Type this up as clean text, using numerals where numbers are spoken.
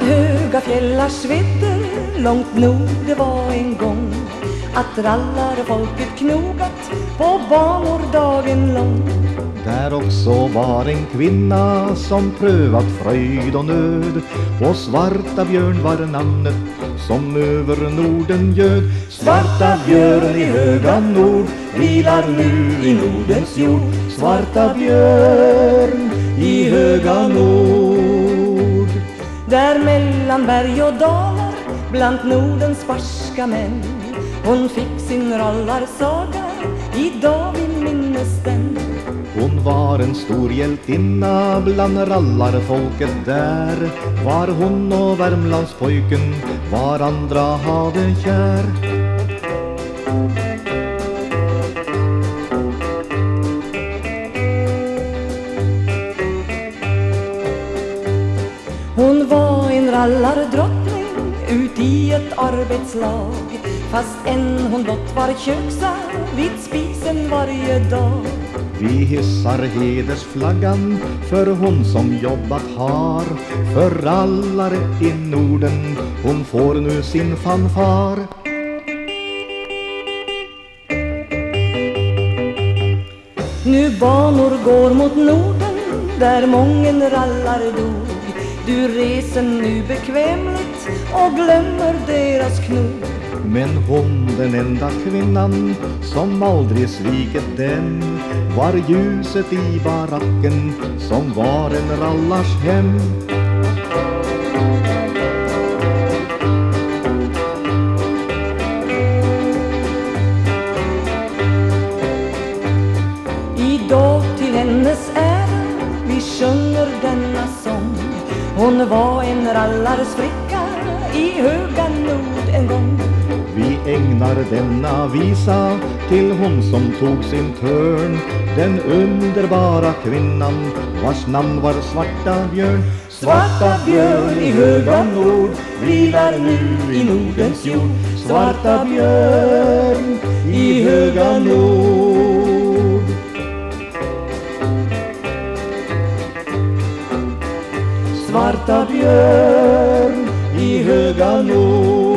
Bland höga fjällar svedde, långt nord det var en gång att rallare folket knogat på banor dagen lång. Där också var en kvinna som prövat fröjd och nöd, och Svarta Björn var namnet som över Norden göd. Svarta Björn i höga nord vilar nu i Nordens jord. Svarta Björn i höga nord. Där mellan berg och dalar, bland Nordens barska män, hon fick sin rallarsaga, idag vi minnes den. Hon var en stor hjältinna bland rallarfolket där. Var hon och Värmlandspojken varandra hade kär. Hon var en rallardrottning ut i ett arbetslag, fast än hon blott var köksa vid spisen varje dag. Vi hissar hedersflaggan för hon som jobbat har. För rallare i Norden, hon får nu sin fanfar. Nu banor går mot Norden, där mången rallare dog. Du reser nu bekvämligt och glömmer deras knog. Men hon, den enda kvinnan som aldrig svikit dem, var ljuset i baracken som var en rallars hem. Idag till hennes ära vi sjunger denna sång. Hon var en rallares flicka i höga nord en gång. Vi ägnar denna visa till hon som tog sin törn, den underbara kvinnan vars namn var Svarta Björn. Svarta Björn i höga nord vilar nu i Nordens jord. Svarta Björn i höga nord. Svarta Björn i höga nord.